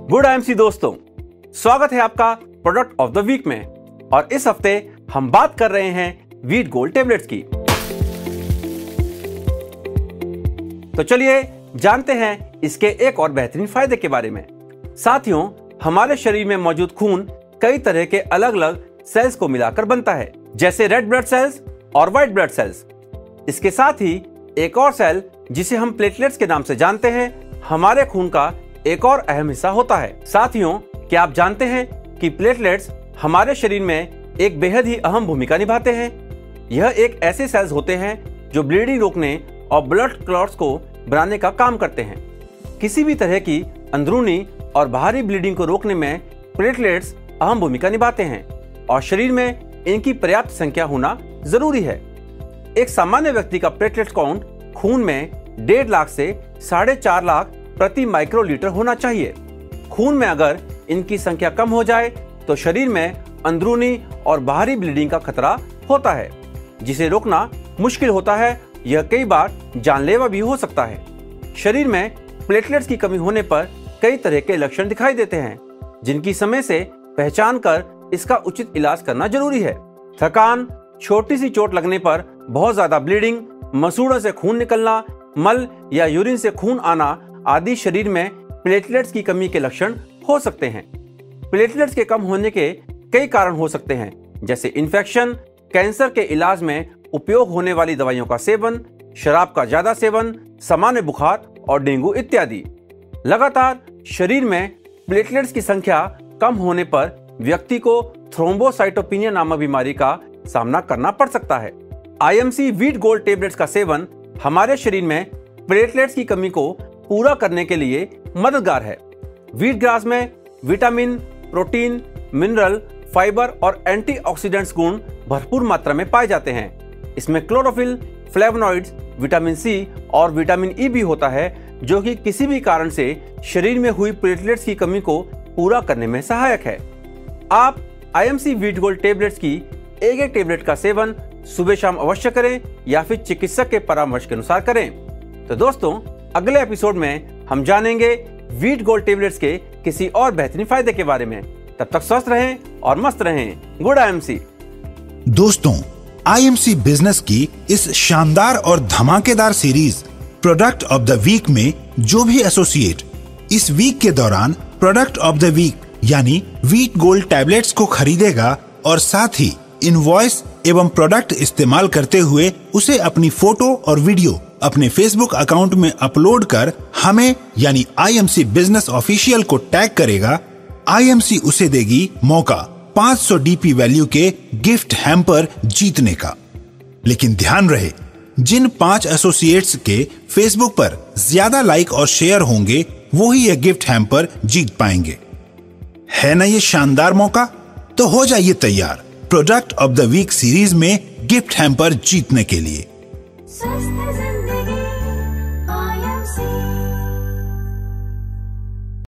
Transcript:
Good IMC दोस्तों, स्वागत है आपका प्रोडक्ट ऑफ द वीक में। और इस हफ्ते हम बात कर रहे हैं वीट गोल्ड टेबलेट्स की। तो चलिए जानते हैं इसके एक और बेहतरीन फायदे के बारे में। साथियों, हमारे शरीर में मौजूद खून कई तरह के अलग अलग सेल्स को मिलाकर बनता है, जैसे रेड ब्लड सेल्स और व्हाइट ब्लड सेल्स। इसके साथ ही एक और सेल जिसे हम प्लेटलेट्स के नाम से जानते हैं, हमारे खून का एक और अहम हिस्सा होता है। साथियों, क्या आप जानते हैं कि प्लेटलेट्स हमारे शरीर में एक बेहद ही अहम भूमिका निभाते हैं। यह एक ऐसे सेल्स होते हैं जो ब्लीडिंग रोकने और ब्लड क्लॉट्स को बनाने का काम करते हैं। किसी भी तरह की अंदरूनी और बाहरी ब्लीडिंग को रोकने में प्लेटलेट्स अहम भूमिका निभाते हैं और शरीर में इनकी पर्याप्त संख्या होना जरूरी है। एक सामान्य व्यक्ति का प्लेटलेट काउंट खून में 1.5 लाख से 4.5 लाख प्रति माइक्रोलीटर होना चाहिए। खून में अगर इनकी संख्या कम हो जाए तो शरीर में अंदरूनी और बाहरी ब्लीडिंग का खतरा होता है, जिसे रोकना मुश्किल होता है। यह कई बार जानलेवा भी हो सकता है। शरीर में प्लेटलेट्स की कमी होने पर कई तरह के लक्षण दिखाई देते हैं, जिनकी समय से पहचान कर इसका उचित इलाज करना जरूरी है। थकान, छोटी सी चोट लगने पर बहुत ज्यादा ब्लीडिंग, मसूड़ों से खून निकलना, मल या यूरिन से खून आना आदि शरीर में प्लेटलेट्स की कमी के लक्षण हो सकते हैं। प्लेटलेट्स के कम होने के कई कारण हो सकते हैं, जैसे इन्फेक्शन, कैंसर के इलाज में उपयोग होने वाली दवाइयों का सेवन, शराब का ज्यादा सेवन, सामान्य बुखार और डेंगू इत्यादि। लगातार शरीर में प्लेटलेट्स की संख्या कम होने पर व्यक्ति को थ्रोम्बोसाइटोपिनिया नामक बीमारी का सामना करना पड़ सकता है। आईएमसी वीट गोल्ड टेबलेट्स का सेवन हमारे शरीर में प्लेटलेट्स की कमी को पूरा करने के लिए मददगार है। वीट ग्रास में विटामिन, प्रोटीन, मिनरल, फाइबर और एंटीऑक्सीडेंट्स गुण भरपूर मात्रा में पाए जाते हैं। इसमें क्लोरोफिल, फ्लेवोनॉइड्स, विटामिन सी और विटामिन ई भी होता है, जो कि किसी भी कारण से शरीर में हुई प्लेटलेट्स की कमी को पूरा करने में सहायक है। आप आईएमसी वीट गोल्ड टेबलेट्स की एक टेबलेट का सेवन सुबह शाम अवश्य करें या फिर चिकित्सक के परामर्श के अनुसार करें। तो दोस्तों, अगले एपिसोड में हम जानेंगे वीट गोल्ड टेबलेट्स के किसी और बेहतरीन फायदे के बारे में। तब तक स्वस्थ रहें और मस्त रहें। गुड आईएमसी दोस्तों, आईएमसी बिजनेस की इस शानदार और धमाकेदार series product of the week में जो भी एसोसिएट इस वीक के दौरान प्रोडक्ट ऑफ द वीक यानी वीट गोल्ड टैबलेट्स को खरीदेगा और साथ ही इनवॉइस एवं प्रोडक्ट इस्तेमाल करते हुए उसे अपनी फोटो और वीडियो अपने फेसबुक अकाउंट में अपलोड कर हमें यानी आईएमसी बिजनेस ऑफिशियल को टैग करेगा, आईएमसी उसे देगी मौका 500 डीपी वैल्यू के गिफ्ट हैम्पर जीतने का। लेकिन ध्यान रहे, जिन 5 एसोसिएट्स के फेसबुक पर ज्यादा लाइक और शेयर होंगे वो ही यह गिफ्ट हैम्पर जीत पाएंगे। है ना ये शानदार मौका? तो हो जाइए तैयार product of the week series में गिफ्ट हैम्पर जीतने के लिए।